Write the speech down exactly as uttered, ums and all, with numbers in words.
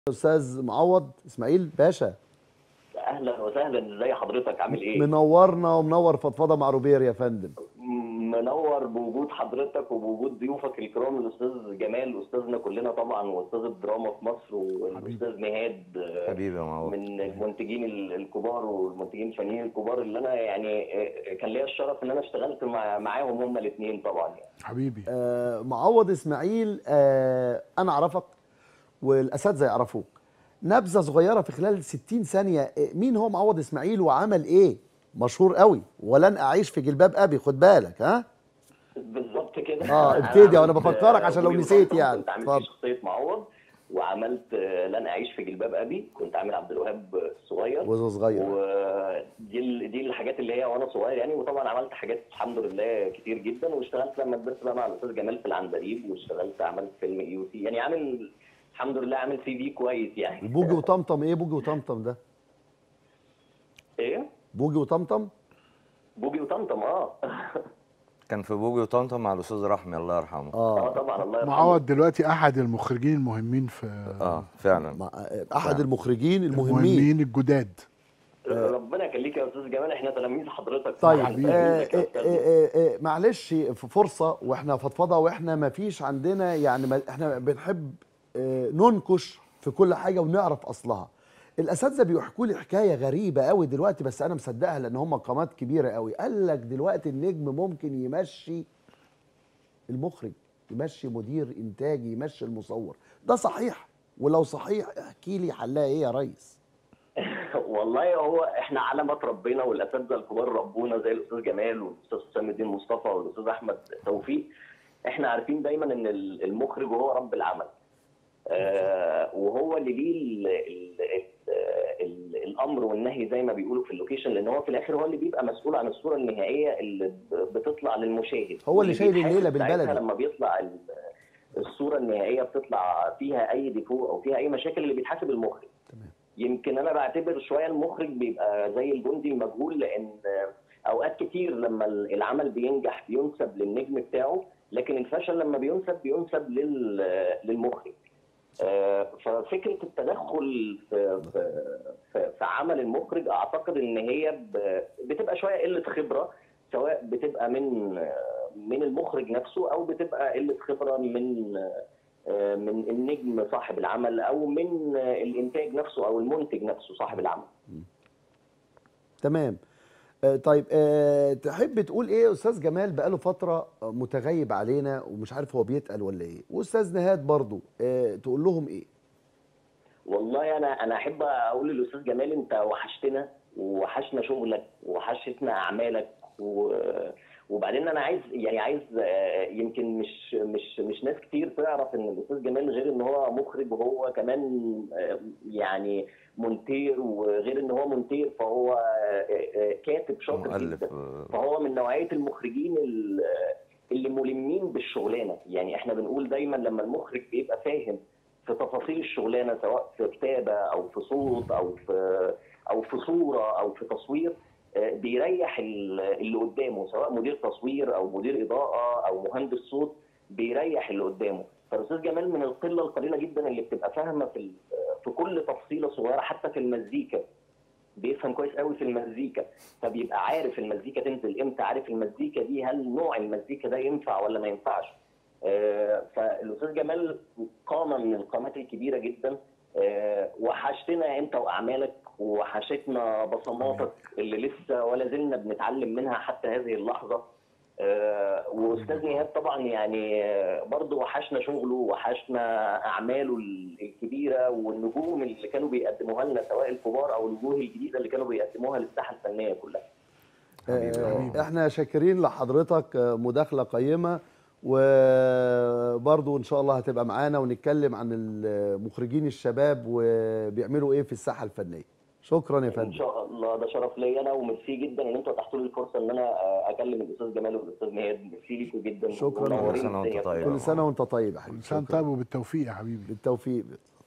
استاذ معوض اسماعيل باشا. اهلا وسهلا، ازي حضرتك؟ عامل ايه؟ منورنا ومنور فضفضه مع روبير يا فندم. منور بوجود حضرتك وبوجود ضيوفك الكرام، الاستاذ جمال استاذنا كلنا طبعا واستاذ الدراما في مصر، والاستاذ نهاد حبيبي يا معوض من المنتجين الكبار والمنتجين الفنيين الكبار اللي انا يعني كان ليا الشرف ان انا اشتغلت مع معاهم هما الاثنين طبعا يعني. حبيبي آه معوض اسماعيل، آه انا اعرفك والاساتذه يعرفوك. نبذه صغيره في خلال ستين ثانيه، مين هو معوض اسماعيل وعمل ايه؟ مشهور قوي، ولن اعيش في جلباب ابي، خد بالك. ها بالظبط كده. اه ابتدي وانا بفكرك عشان لو نسيت يعني. كنت عامل فيه شخصيه معوض، وعملت لن اعيش في جلباب ابي، كنت عامل عبد الوهاب الصغير وهو صغير، ودي دي الحاجات اللي هي وانا صغير يعني. وطبعا عملت حاجات الحمد لله كتير جدا، واشتغلت لما كبرت بقى مع الاستاذ جمال في العندليب، واشتغلت عملت فيلم يو سي يعني، عامل الحمد لله عامل سي في كويس يعني. بوجي وطمطم، ايه بوجي وطمطم ده؟ ايه بوجي وطمطم؟ بوجي وطمطم اه كان في بوجي وطمطم مع الاستاذ رحمي الله يرحمه. اه طبعا الله يرحمه. معوض دلوقتي احد المخرجين المهمين في اه فعلا مع احد فعلا. المخرجين المهمين المهمين الجداد. ربنا يخليك يا استاذ جمال، احنا تلاميذ حضرتك. طيب حبيبي. آه آه آه آه معلش في فرصه واحنا فضفضه، واحنا ما فيش عندنا يعني، ما احنا بنحب آه ننكش في كل حاجه ونعرف اصلها. الاساتذه بيحكوا لي حكايه غريبه قوي دلوقتي، بس انا مصدقها لان هم قامات كبيره قوي. قال لك دلوقتي النجم ممكن يمشي المخرج، يمشي مدير انتاج، يمشي المصور. ده صحيح؟ ولو صحيح احكي لي حلها ايه يا ريس؟ والله هو احنا على ما اتربينا والاساتذه الكبار ربونا زي الاستاذ جمال والاستاذ حسام الدين مصطفى والاستاذ احمد توفيق، احنا عارفين دايما ان المخرج هو رب العمل. آه وهو اللي ليه الامر والنهي زي ما بيقولوا في اللوكيشن، لان هو في الاخر هو اللي بيبقى مسؤول عن الصوره النهائيه اللي بتطلع للمشاهد. هو اللي شايل الليله بالبلدي. لما بيطلع الصوره النهائيه بتطلع فيها اي ديفو او فيها اي مشاكل، اللي بيتحاسب المخرج. تمام. يمكن انا بعتبر شويه المخرج بيبقى زي الجندي المجهول، لان اوقات كتير لما العمل بينجح بينسب للنجم بتاعه، لكن الفشل لما بينسب بينسب للمخرج. ففكره التدخل في في في عمل المخرج اعتقد ان هي بتبقى شويه قله خبره، سواء بتبقى من من المخرج نفسه او بتبقى قله خبره من من النجم صاحب العمل او من الانتاج نفسه او المنتج نفسه صاحب العمل. تمام. آه طيب آه تحب تقول ايه؟ استاذ جمال بقاله فتره متغيب علينا ومش عارف هو بيتقل ولا ايه، واستاذ نهاد برضو آه تقول لهم ايه؟ والله انا انا احب اقول للاستاذ جمال انت وحشتنا ووحشنا شغلك ووحشتنا اعمالك، و وبعدين انا عايز يعني عايز يمكن مش مش مش ناس كتير تعرف ان الاستاذ جمال غير ان هو مخرج وهو كمان يعني مونتير، وغير ان هو مونتير فهو كاتب شاطر جدا. فهو من نوعيه المخرجين اللي ملمين بالشغلانه. يعني احنا بنقول دايما لما المخرج بيبقى فاهم في تفاصيل الشغلانه، سواء في كتابه او في صوت او في او في صوره او في تصوير، بيريح اللي قدامه، سواء مدير تصوير او مدير اضاءه او مهندس صوت، بيريح اللي قدامه. فالاستاذ جمال من القله القليله جدا اللي بتبقى فاهمه في في كل تفصيله صغيره، حتى في المزيكا بيفهم كويس قوي في المزيكا، فبيبقى عارف المزيكا تنزل امتى، عارف المزيكا دي هل نوع المزيكا ده ينفع ولا ما ينفعش. فالاستاذ جمال قامه من القامات الكبيره جدا. وحشتنا انت واعمالك، وحشتنا بصماتك اللي لسه ولا زلنا بنتعلم منها حتى هذه اللحظه. واستاذ نهاد طبعا يعني برضه وحشنا شغله، وحشنا اعماله الكبيره والنجوم اللي كانوا بيقدموها لنا، سواء الكبار او الوجوه الجديده اللي كانوا بيقدموها للساحه الفنيه كلها. آه احنا شاكرين لحضرتك، مداخله قيمه، وبرضه ان شاء الله هتبقى معانا ونتكلم عن المخرجين الشباب وبيعملوا ايه في الساحه الفنيه. شكرا يا فندم. ان شاء الله، ده شرف ليا انا، وميرسي جدا ان انتوا اتاحتوا لي الفرصه ان انا اكلم الاستاذ جمال والاستاذ نهاد. ميرسي ليكم جدا. شكرا. كل سنه وانت طيب. كل سنه وانت طيب يا حبيبي. كل سنه طيب وبالتوفيق يا حبيبي. بالتوفيق.